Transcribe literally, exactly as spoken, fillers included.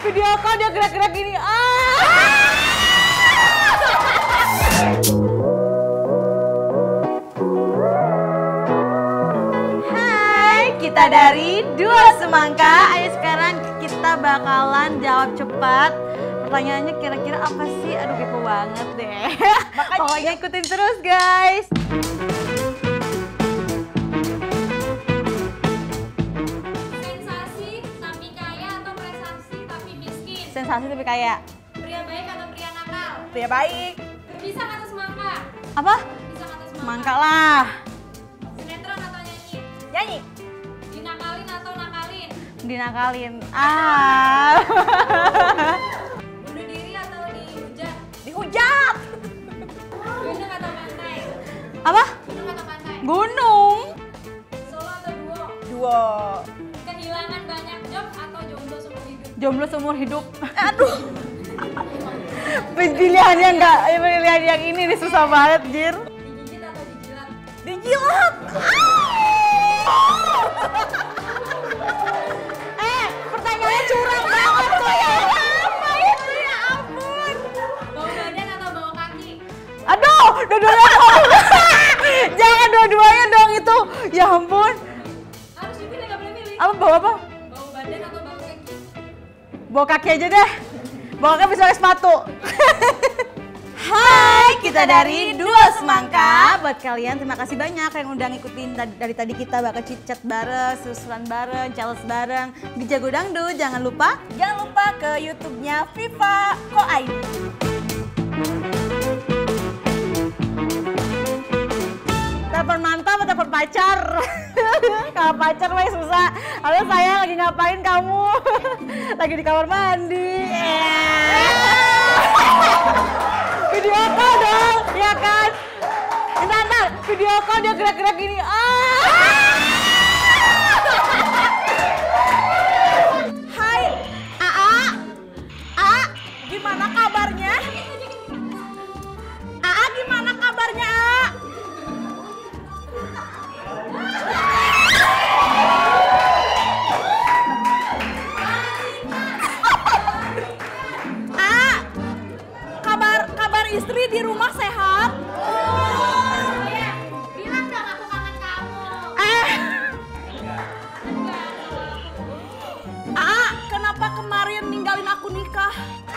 Video call dia gerak-gerak gini. Ah! Hai, kita dari Dua Semangka. Ayo sekarang kita bakalan jawab cepat. Pertanyaannya kira-kira apa sih? Aduh kepo banget deh. Makanya pokoknya ikutin terus guys. Sensasi tapi kaya atau prestasi tapi miskin? Sensasi tapi kaya. Pria baik atau pria nakal? Pria baik. Berbisik atau semangka? Apa? Berbisik atau semangka? Semangka lah. Sinetron atau nyanyi? Nyanyi. Dinakalin atau nakalin? Dinakalin. Ah. Bunuh diri atau dihujat? Dihujat. Gunung atau pantai? Apa? Gunung atau pantai? Gunung. Solo atau duo? Dua. Kehilangan banyak job atau jomblo seumur hidup? Jomblo seumur hidup. Aduh. Pilihannya enggak, pilihan yang ini nih susah banget, Jir. Digigit atau dijilat? Dijilat. Eh, pertanyaannya curang banget tuh ya. Apa itu ya ampun. Bau badan atau bau kaki? Aduh, dua-duanya dong. Jangan dua-duanya dong itu. Ya ampun. Harus dipilih, nggak boleh milih. Apa bawa apa? Bau badan atau bau kaki? Bawa kaki aja deh. Bawa kaki bisa pakai sepatu. Hai, kita dari Dua Semangka. Buat kalian terima kasih banyak yang udah ngikutin dari tadi kita bakal cicat bareng, seru-seruan bareng, challenge bareng di Jago Dangdut. Jangan lupa, jangan lupa ke YouTube-nya Viva Co I D. Telepon mantan atau telepon pacar? Kalau pacar mah susah. Halo sayang, lagi ngapain kamu? Lagi di kamar mandi. Video call dong, ya kan? Bentar, bentar, video call dia gerak-gerak gini. Ah! Hai, Aa, Aa, gimana kabarnya? Aa, gimana kabarnya, Aa? Aa, kabar kabar istri di rumah sehat? Iya, bilang dong aku kangen kamu. Eh, Enggak. Aa, kenapa kemarin ninggalin aku nikah?